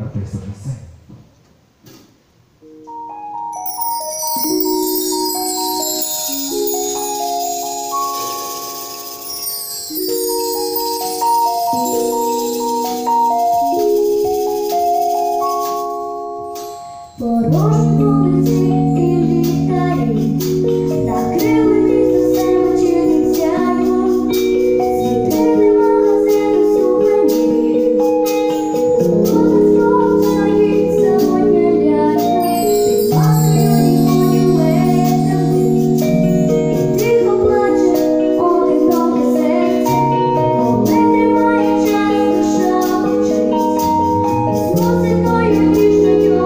артистів на сцені. Порожні вулиці і ліхтарі накрили місто семечиним сяйвом, світили магазини сувенірів, колесо стоїть самотня лялька, під маскою лімонів витравки, і тихо плаче одиноке серце, коли тримає час, душа мовчить, і з музикою ніжною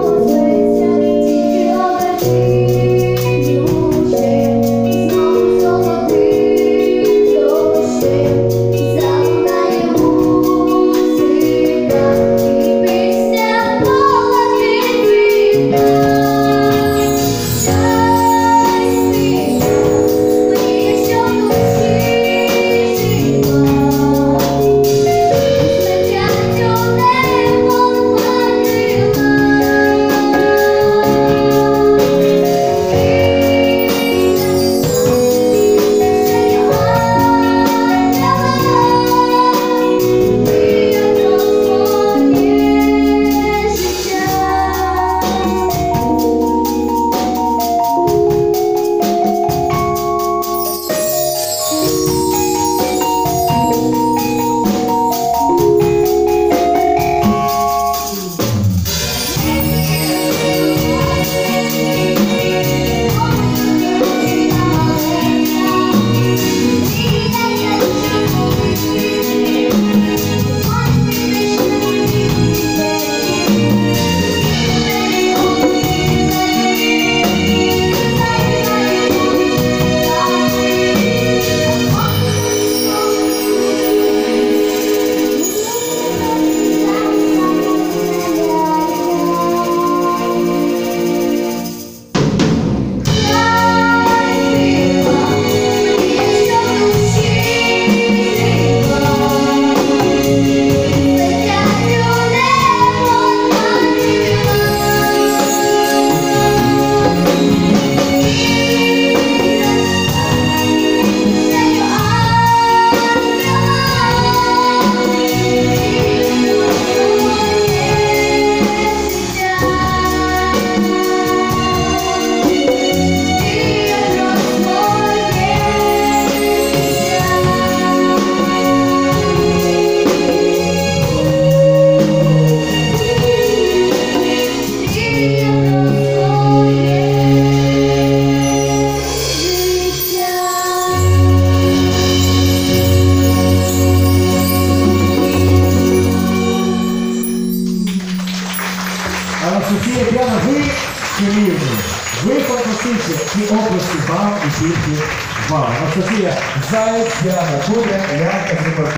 Анастасія Діана, ви чарівні, ви фантастичні, і області вам, і тільки вам. Анастасія Заєць, Діана Кудря, я